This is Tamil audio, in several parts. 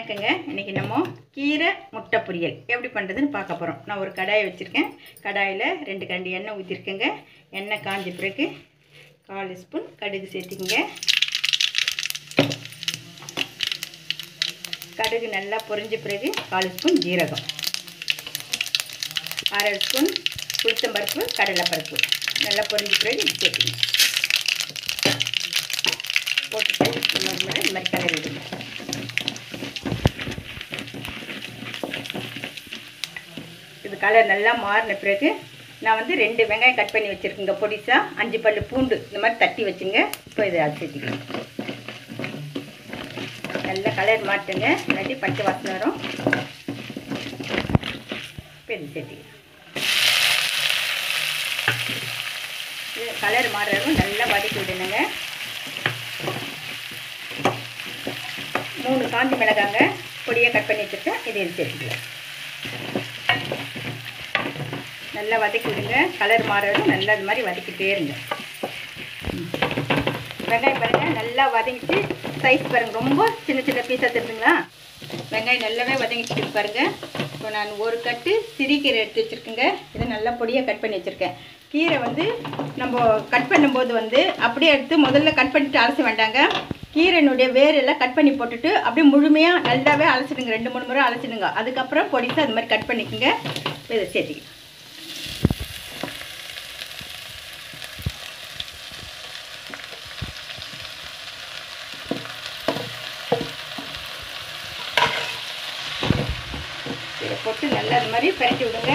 வணக்கங்க. இன்றைக்கி நம்ம கீரை முட்டை பொரியல் எப்படி பண்ணுறதுன்னு பார்க்க போகிறோம். நான் ஒரு கடாயை வச்சுருக்கேன். கடாயில் 2 கரண்டி எண்ணெய் ஊற்றிருக்கேங்க. எண்ணெய் காஞ்ச பிறகு 1/4 ஸ்பூன் கடுகு சேர்த்திக்கங்க. கடுகு நல்லா பொரிஞ்ச பிறகு 1/4 ஸ்பூன் ஜீரகம், 1/2 ஸ்பூன் உளுத்தம்பருப்பு, கடலைப்பருப்பு நல்லா பொரிஞ்ச பிறகு இது சேர்த்துங்க. போட்டுட்டு இந்த மாதிரி கலர் விடுங்க. இது கலர் நல்லா மாறின பிறகு நான் வந்து 2 வெங்காயம் கட் பண்ணி வச்சுருக்கேங்க. பொடிசா 5 பல்லு பூண்டு இந்த மாதிரி தட்டி வச்சுங்க. இப்போ இதை சேர்த்துக்கலாம். நல்லா கலர் மாட்டுங்க, இல்லாட்டி பச்சை வாசனை வரும். இப்போ இது சேர்த்துக்கலாம். இது கலர் மாறுறதும் நல்லா வதக்கி விடணுங்க. 3 காஞ்சி மிளகாங்க பொடியாக கட் பண்ணி வச்சுருக்கேன். இதை சேர்த்துக்கலாம். நல்லா வதக்கி விடுங்க. கலர் மாறுறதும் நல்லா இது மாதிரி வதக்கிட்டே இருங்க. வெங்காயம் பாருங்கள் நல்லா வதங்கிட்டு சைஸ் பாருங்கள், ரொம்ப சின்ன சின்ன பீஸாக தெரிஞ்சுங்களா. வெங்காயம் நல்லாவே வதங்கிட்டு பாருங்கள். இப்போ நான் ஒரு கட்டு சிறுகீரை எடுத்து வச்சுருக்கேங்க. இதை நல்லா பொடியாக கட் பண்ணி வச்சுருக்கேன். கீரை வந்து நம்ம கட் பண்ணும்போது வந்து அப்படியே எடுத்து முதல்ல கட் பண்ணிவிட்டு அலச வேண்டாங்க. கீரைனுடைய வேரெல்லாம் கட் பண்ணி போட்டுட்டு அப்படியே முழுமையாக நல்லாவே அலசிடுங்க. 2-3 முறை அலசிடுங்க. அதுக்கப்புறம் பொடிசாக அது மாதிரி கட் பண்ணிக்கோங்க. இதை சேர்த்திக்கலாம். இதை போட்டு நல்லா அது மாதிரி பரட்டி விடுங்க.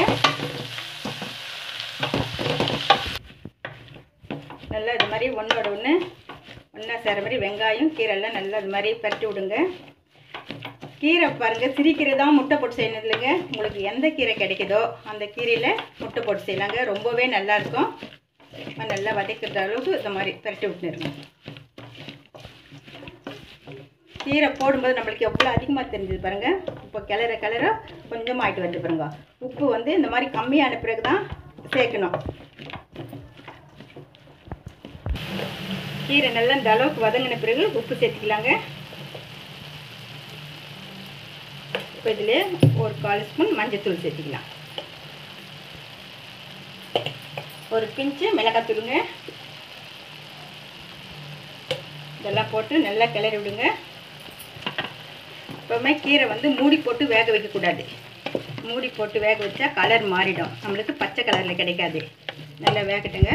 நல்லா இது மாதிரி ஒன்றோட ஒன்று ஒன்றா சேர மாதிரி வெங்காயம் கீரைலாம் நல்லா இது மாதிரி பரட்டி விடுங்க. கீரை பாருங்கள், சிறுகீரை தான் முட்டை போட்டு செய்யணும் இல்லைங்க. உங்களுக்கு எந்த கீரை கிடைக்குதோ அந்த கீரையில் முட்டை போட்டு செய்யலாங்க. ரொம்பவே நல்லாயிருக்கும். நல்லா வதக்கிற அளவுக்கு இந்த மாதிரி பரட்டி விட்டுருங்க. கீரை போடும்போது நம்மளுக்கு எவ்வளோ அதிகமாக தெரிஞ்சது பாருங்கள். இப்போ கிளற கொஞ்சமாக ஆகிட்டு வந்து பாருங்க. உப்பு வந்து இந்த மாதிரி கம்மியான பிறகு தான் சேர்க்கணும். கீரை நல்லா இந்த அளவுக்கு வதங்கின பிறகு உப்பு சேர்த்துக்கலாங்க. இப்போ இதில் ஒரு 1/4 ஸ்பூன் மஞ்சத்தூள் சேர்த்துக்கலாம். ஒரு பிஞ்சு மிளகாத்தூளுங்க. இதெல்லாம் போட்டு நல்லா கிளறி விடுங்க. எப்போவுமே கீரை வந்து மூடி போட்டு வேக வைக்கக்கூடாது. மூடி போட்டு வேக வச்சா கலர் மாறிடும், நம்மளுக்கு பச்சை கலரில் கிடைக்காது. நல்லா வேகட்டுங்க.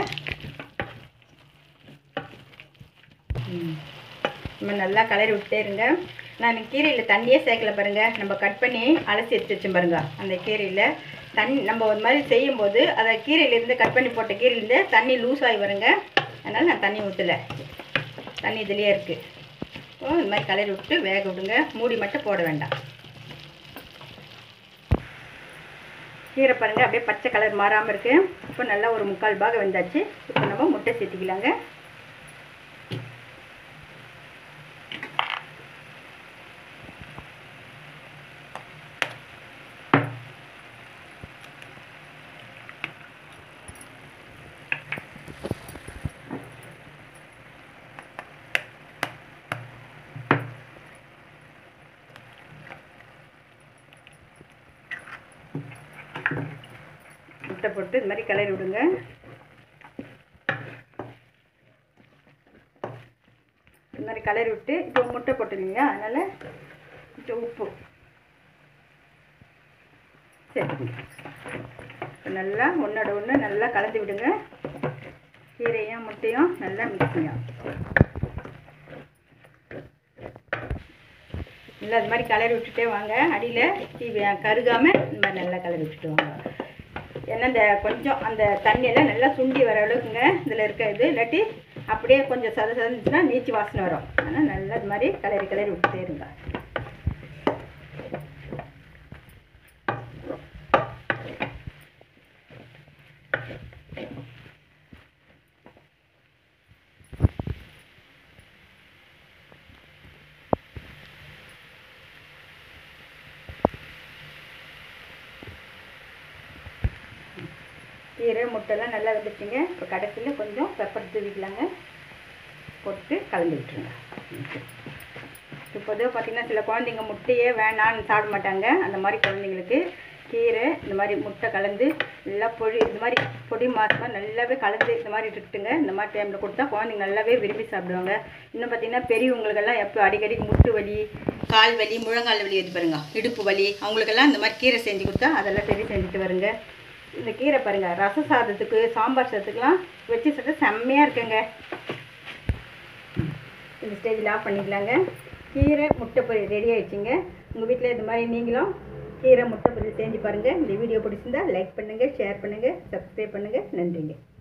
நம்ம நல்லா கலரி விட்டே இருங்க. நான் கீரையில் தண்ணியே சேர்க்கல பாருங்கள். நம்ம கட் பண்ணி அலசி எடுத்து வச்சோம் பாருங்கள். அந்த கீரையில் தண்ணி நம்ம ஒரு மாதிரி செய்யும்போது அதை கீரையிலேருந்து கட் பண்ணி போட்ட கீரையிலேருந்து தண்ணி லூஸ் ஆகி வருங்க. அதனால் நான் தண்ணி ஊற்றலை, தண்ணி இதுலேயே இருக்குது. இப்போ இந்த மாதிரி கலரி விட்டு வேக விடுங்க. மூடி மட்டும் போட வேண்டாம். கீரை பாருங்கள் அப்படியே பச்சை கலர் மாறாமல் இருக்குது. இப்போ நல்லா ஒரு 3/4 பாகம் வெந்தாச்சு. இப்போ நம்ம முட்டை சேர்த்திக்கலாங்க. முட்டை போட்டு இது மாதிரி கிளறி விடுங்க. இது மாதிரி கிளறி விட்டு இப்போ முட்டை போட்டுருங்க. அதனால் கொஞ்சம் உப்பு சேர்த்துக்கணும். இப்போ நல்லா ஒன்றோட ஒன்று நல்லா கலந்து விடுங்க. கீரையும் முட்டையும் நல்லா மிக்ஸிங்க. நல்லா இது மாதிரி கலரி விட்டுட்டே வாங்க. அடியில் கருகாமல் இந்த மாதிரி நல்லா கலரி விட்டுட்டு வாங்க. ஏன்னா இந்த கொஞ்சம் அந்த தண்ணியெல்லாம் நல்லா சுண்டி வர அளவுக்குங்க இதில் இருக்க இது. இல்லாட்டி அப்படியே கொஞ்சம் சதந்துச்சுன்னா நீச்சி வாசனை வரும். ஆனால் நல்லா இது மாதிரி கலரி விட்டுட்டே இருங்க. கீரை முட்டைலாம் நல்லா வந்துச்சுங்க. இப்போ கடைசியில் கொஞ்சம் பெப்பர் தூவிக்கலாங்க. போட்டு கலந்து விட்டுருங்க. பொதுவாக பார்த்திங்கன்னா சில குழந்தைங்க முட்டையே வேணான்னு சாப்பிட மாட்டாங்க. அந்த மாதிரி குழந்தைங்களுக்கு கீரை இந்த மாதிரி முட்டை கலந்து நல்லா இந்த மாதிரி பொடி மாசமாக நல்லாவே கலந்து இந்த மாதிரி இருக்குங்க. இந்த மாதிரி டைமில் கொடுத்தா குழந்தைங்க நல்லாவே விரும்பி சாப்பிடுவாங்க. இன்னும் பார்த்திங்கன்னா பெரியவங்களுக்கெல்லாம் எப்போ அடிக்கடி முட்டு வலி, கால் வலி, முழங்கால் வலி எது பாருங்க, இடுப்பு வலி, அவங்களுக்கெல்லாம் இந்த மாதிரி கீரை செஞ்சு கொடுத்தா அதெல்லாம் சரி செஞ்சுட்டு வருங்க. இந்த கீரை பாருங்கள், ரச சாதத்துக்கு, சாம்பார் சாதத்துக்குலாம் வச்சு சாப்பிட்டா செம்மையாக இருக்குங்க. இந்த ஸ்டேஜில் ஆஃப் பண்ணிக்கலாங்க. கீரை முட்டை பொரியல் ரெடி ஆகிடுச்சிங்க. உங்கள் வீட்டில் இந்த மாதிரி நீங்களும் கீரை முட்டை பொரியல் செஞ்சு பாருங்கள். இந்த வீடியோ பிடிச்சிருந்தா லைக் பண்ணுங்கள், ஷேர் பண்ணுங்கள், சப்ஸ்கிரைப் பண்ணுங்கள். நன்றிங்க.